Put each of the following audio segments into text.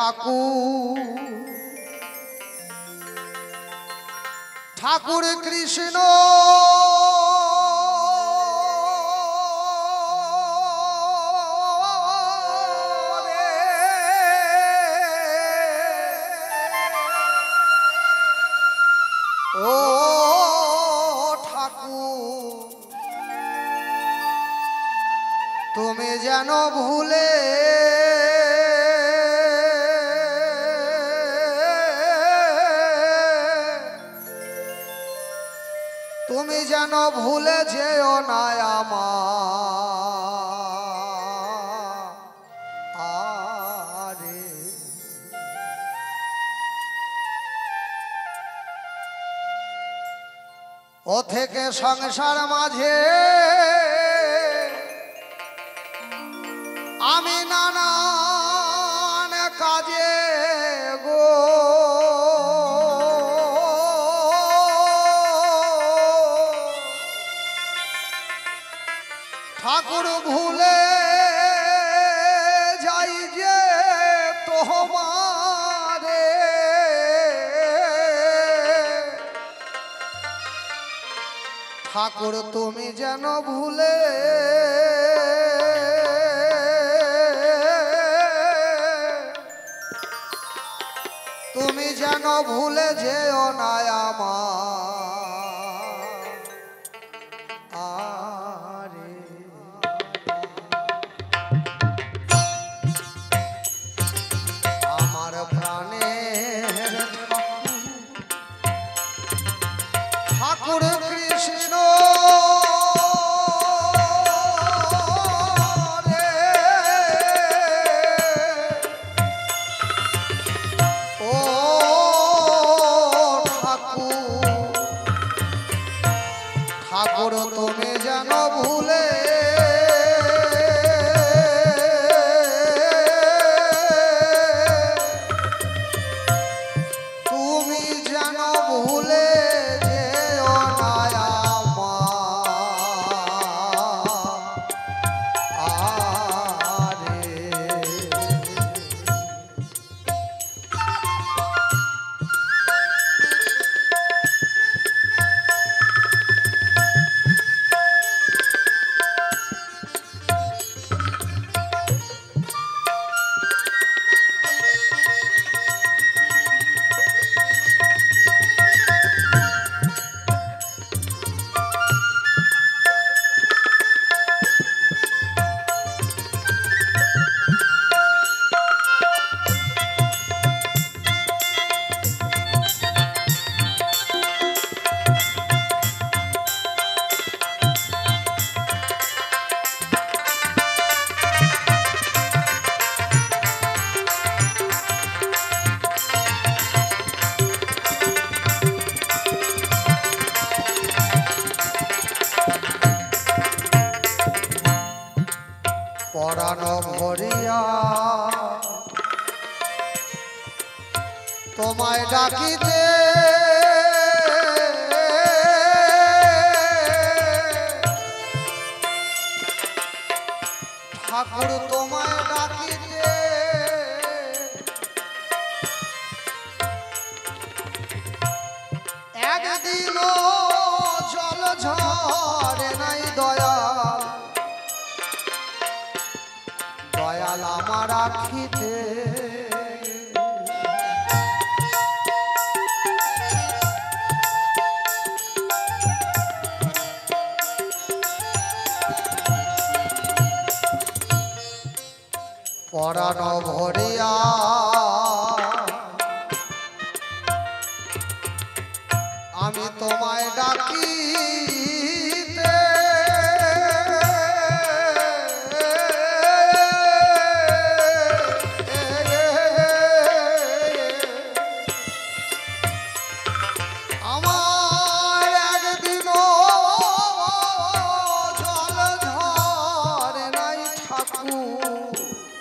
ঠাকুর ঠাকুর কৃষ্ণ ও ঠাকুর তুমি যেন ভুলে তুমি যেন ভুলে যেও না আমারে ও থেকে সংসার মাঝে আমি নানান কাজে গো ঠাকুর ভুলে যাই যে তোমারে ঠাকুর তুমি যেন ভুলে তুমি যেন ভুলে যেও না আমারে আমার প্রাণের ঠাকুর কৃষ্ণ ঠাকুর তুমি যেন ভুলে তুমি যেন ভুলে যেও না আমারে পরাণ ভরিয়া তোমায় ডাকিতে ঠাকুর তোমায় ডাকিতে একদিনও জল ঝরে নাই দয়াল দয়াল আমার আখিতে পরাণ ভরিয়া আমি তোমায় ডাকিতে আমার একদিনও জল ঝরে নাই ঠাকুর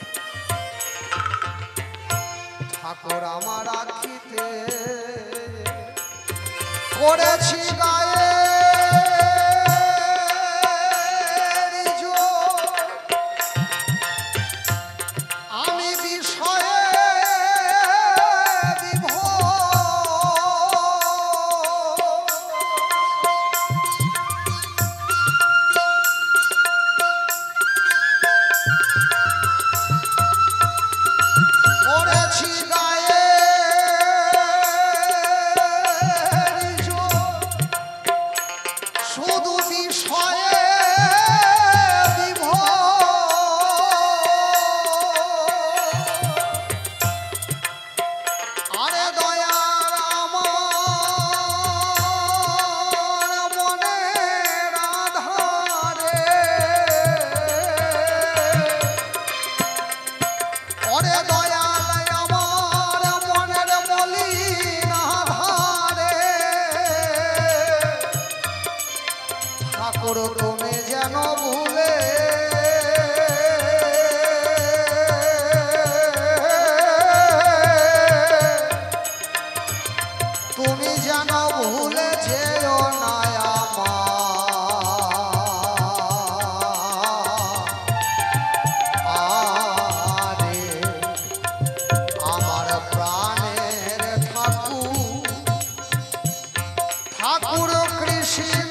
ঠাকুর আমার আখিতে করেছি গায়ে আমি বিষয়ে ঠাকুর তুমি যেন ভুলে তুমি যেন ভুলে যেও না আমার প্রাণের ঠাকুর ঠাকুর কৃষ্ণ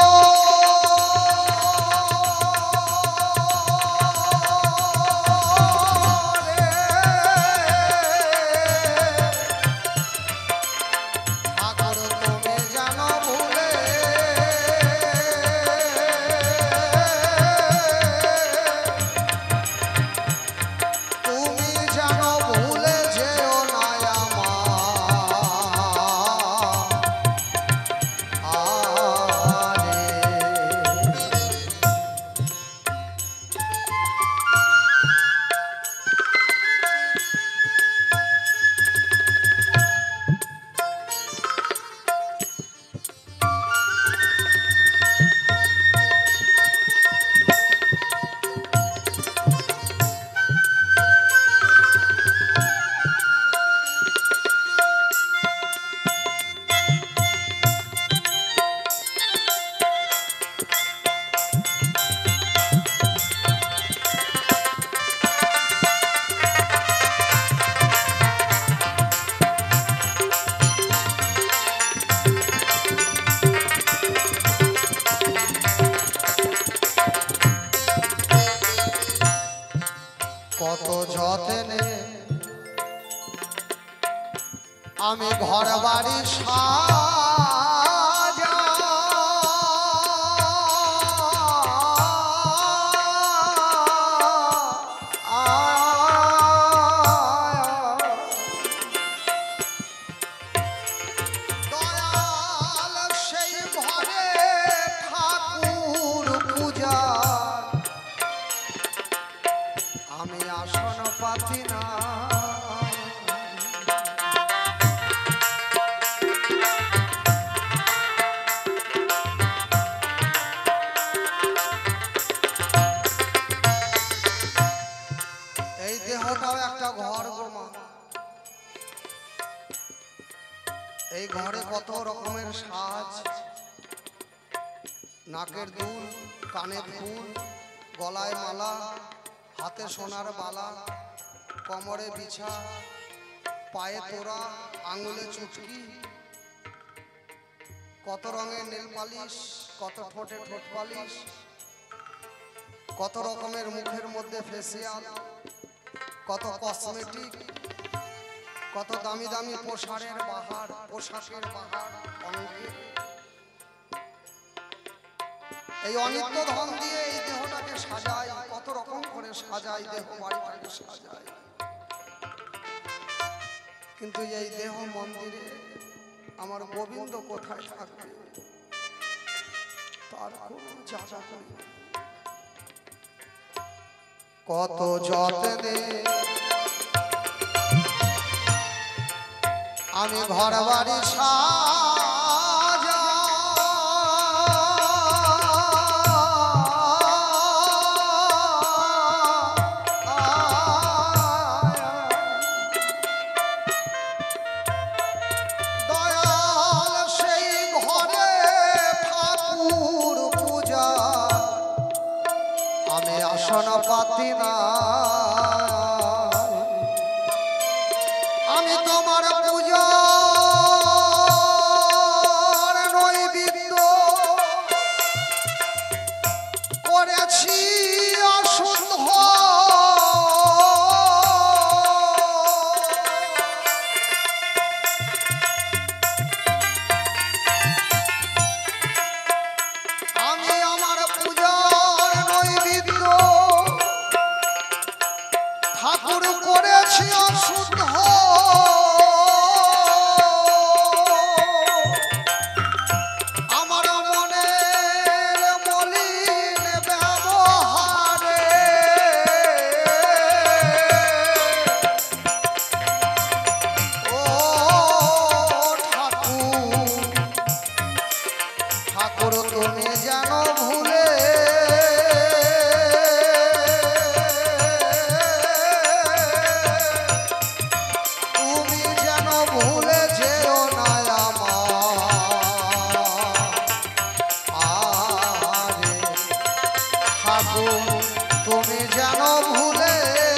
কত যত্নে আমি ঘর বাড়ি সাজা দয়াল সেই ঘরে ঠাকুর পূজা আমি আসন পাতি না এই দেহটাও একটা ঘর গোমা এই ঘরে কত রকমের সাজ নাকের দুল কানের ফুল গলায় মালা হাতে সোনার বালা কোমরে বিছা পায়ে তোরা আঙুলে চুটকি কত রঙের নেল পালিশ কত ঠোঁটে ঠোঁট পালিশ কত রকমের মুখের মধ্যে ফেসিয়াল কত কসমেটিক কত দামি দামি পোশাকের বাহার অঙ্গের এই অনিত্য ধন দিয়ে এই দেহটাকে সাজাই কত রকম করে সাজাই দেহ বাড়িটাকে সাজাই কিন্তু এই দেহ মন্দিরে আমার গোবিন্দ কোথায় থাকবে তার কোনো জায়গা নেই কত যত্নে আমি ঘর বাড়ি সাজা দয়াল সেই ঘরে ঠাকুর পূজা আমি আসন পাতি না আমি তোমার পূজা নৈবেদ্য করেছি অশুদ্ধ আমি আমার পূজার নৈবেদ্য ঠাকুর করেছি অশুদ্ধ ঠাকুর তুমি জানো ভুলে তুমি জানো ভুলে যেও না আমারে ঠাকুর তুমি জানো ভুলে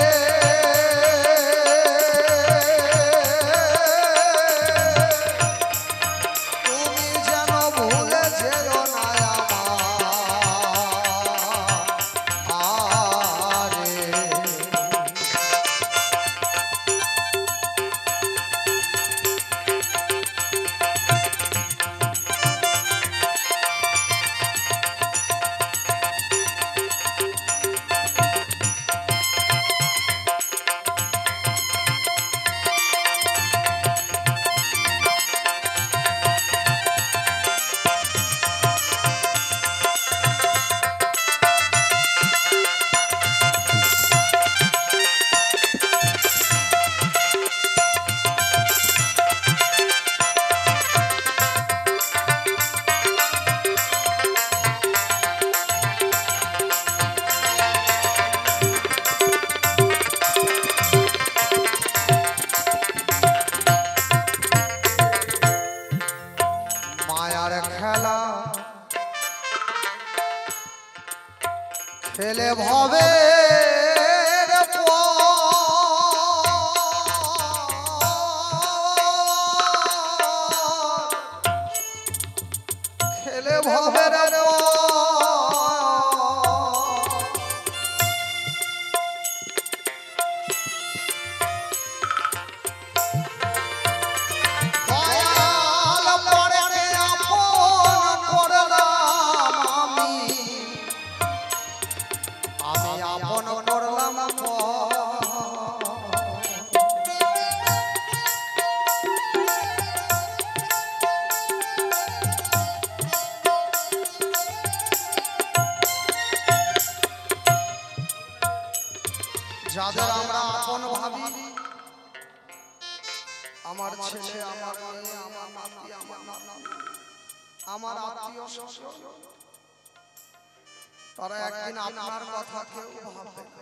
খেলে ভবে খেলে ভবে যাদের আমরা আপন ভাবি আমার ছেলে আমার মেয়ে আমার নাতি আমার আত্মীয় স্বজন তারা একদিন আপনার কথা কেউ ভাববে না।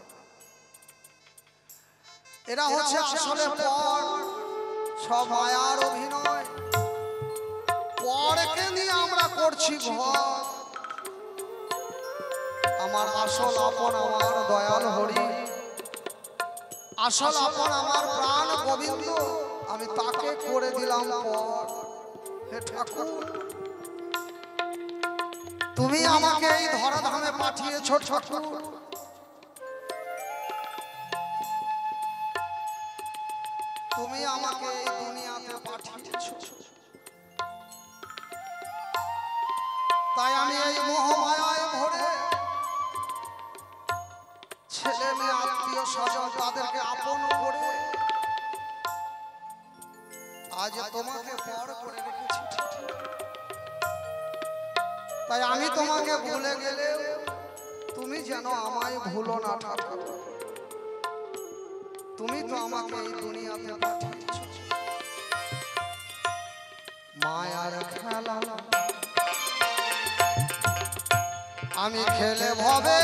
এরা হচ্ছে আসলে পর সব মায়ার অভিনয় পরকে নিয়ে আমরা করছি ঘর। আমার আসল আপন আমার দয়াল হরি আসল আপন আমার প্রাণ গোবিন্দ আমি তাকে করে দিলাম পর। হে ঠাকুর তুমি আমাকে এই ধরাধামে পাঠিয়েছো ঠাকুর তুমি আমাকে এই দুনিয়াতে পাঠিয়েছো তাই আমি এই মোহমায়ায় ভরে ছেলে মেয়ে আত্মীয় স্বজন তাদেরকে আপন করে আজ তোমাকে পর করে রেখেছি। তাই আমি তোমাকে ভুলে গেলে তুমি যেন আমায় ভুলো না ঠাকুর তুমি তো আমাকে এই দুনিয়াতে পাঠিয়েছো। মায়ার খেলা আমি খেলে ভবে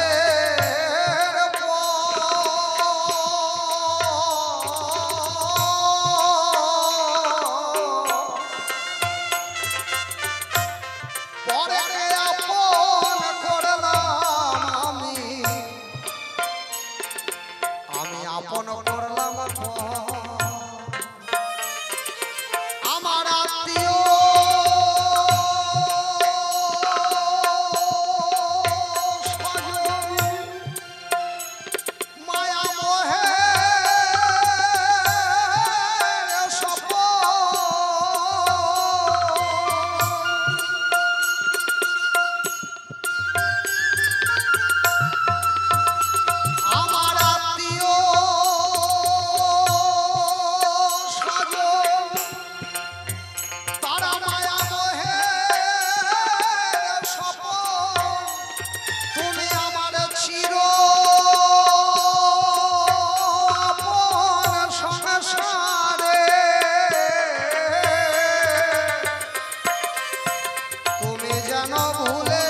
যেন ভুলে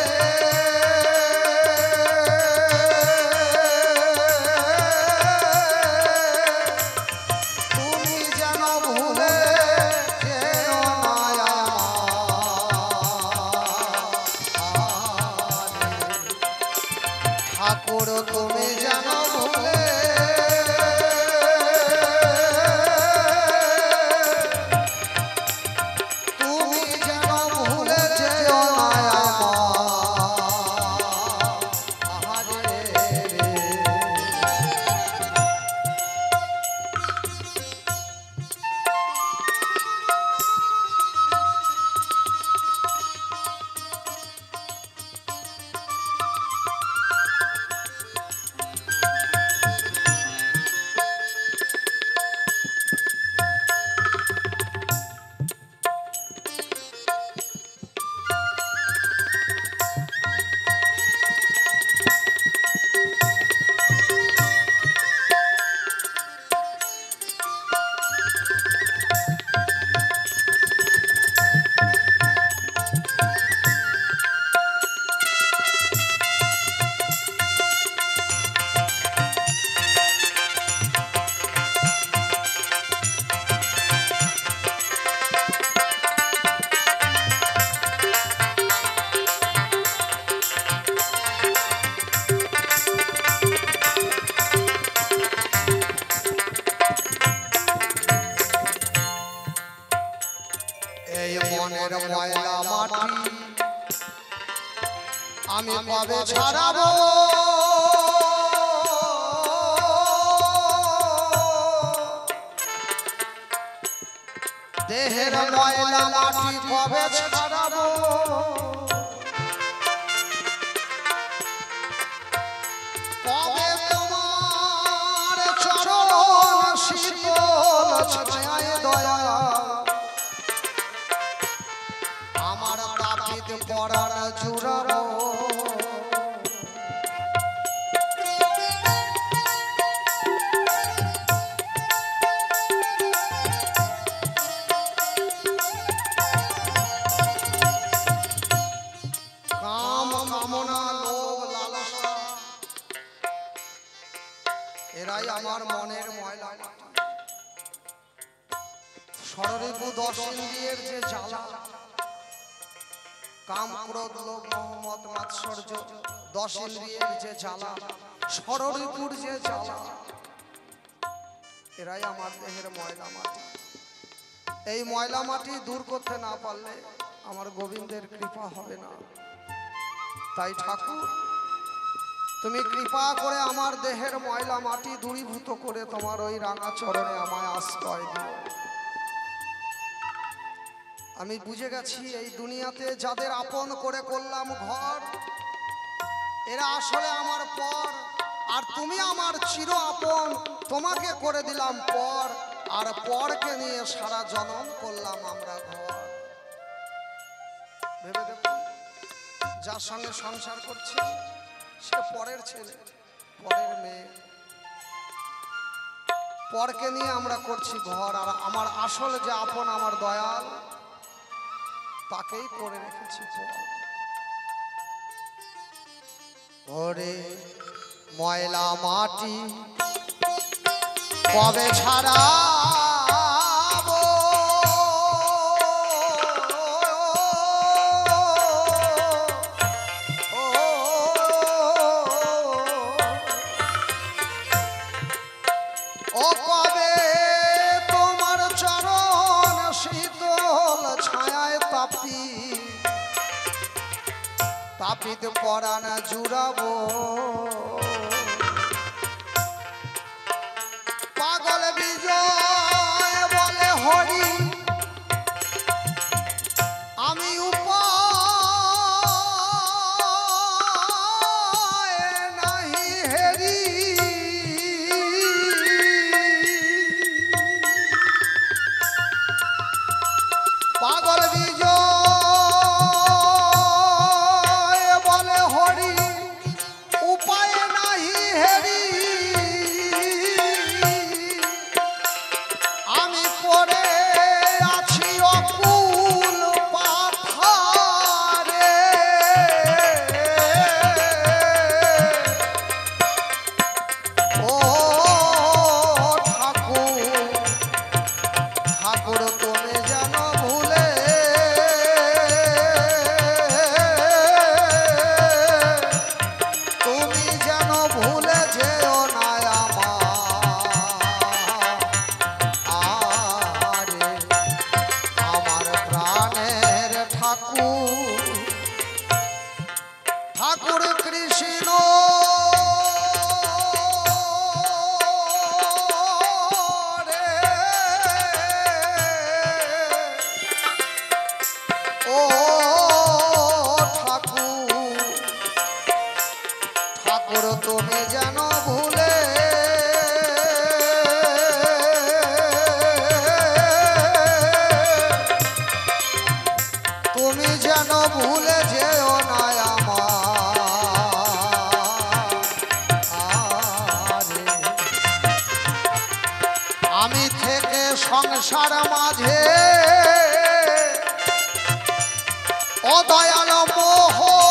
ঠাকুর তুমি যেন ভুলে তুমি যেন ভুলে যেও না আহারে মনের ময়লা মাটি আমি কবে ছাড়াবো দেহের ময়লা মাটি কবে ছাড়াবো কবে তোমার চরণ শীতল ছায়ায় দয়া আমার তাপিত পরাণ জুড়াবো কাম কামনা লোভ লালসা এরাই আমার মনের ময়লা ষড়রিপু 10 ইন্দ্রিয়ের যে জ্বালা কাম ক্রোধ লোভ মোহ মদ মাৎসর্য 10 ইন্দ্রিয়ের যে জ্বালা ষড়রিপুর যে জ্বালা এরাই আমার দেহের ময়লা মাটি এই ময়লা মাটি দূর করতে না পারলে আমার গোবিন্দের কৃপা হবে না তাই ঠাকুর তুমি কৃপা করে আমার দেহের ময়লা মাটি দূরীভূত করে তোমার ওই রাঙা চরণে আমায় আশ্রয় দিও আমি বুঝে গেছি এই দুনিয়াতে যাদের আপন করে করলাম ঘর এরা আসলে আমার পর আর তুমি আমার চির আপন তোমাকে করে দিলাম পর আর পরকে নিয়ে সারা জনম করলাম আমরা ঘর ভেবে দেখো যার সঙ্গে সংসার করছে সে পরের ছেলে পরের মেয়ে পরকে নিয়ে আমরা করছি ঘর আর আমার আসল যে আপন আমার দয়াল তাকেই করে রেখেছি ওরে ময়লা মাটি কবে ছাড়াবো ও কবে তোমার চরণ শীতল ছায়ায় তাপিত পরাণ জুড়াবো পাগল বিজয় বলে হরি আমি উপায় নাহি হেরি পাগল বিজয় বলে হরি উপায় নাহি হেরি আমি পরে তুষার মাঝে ও দয়াল মোহ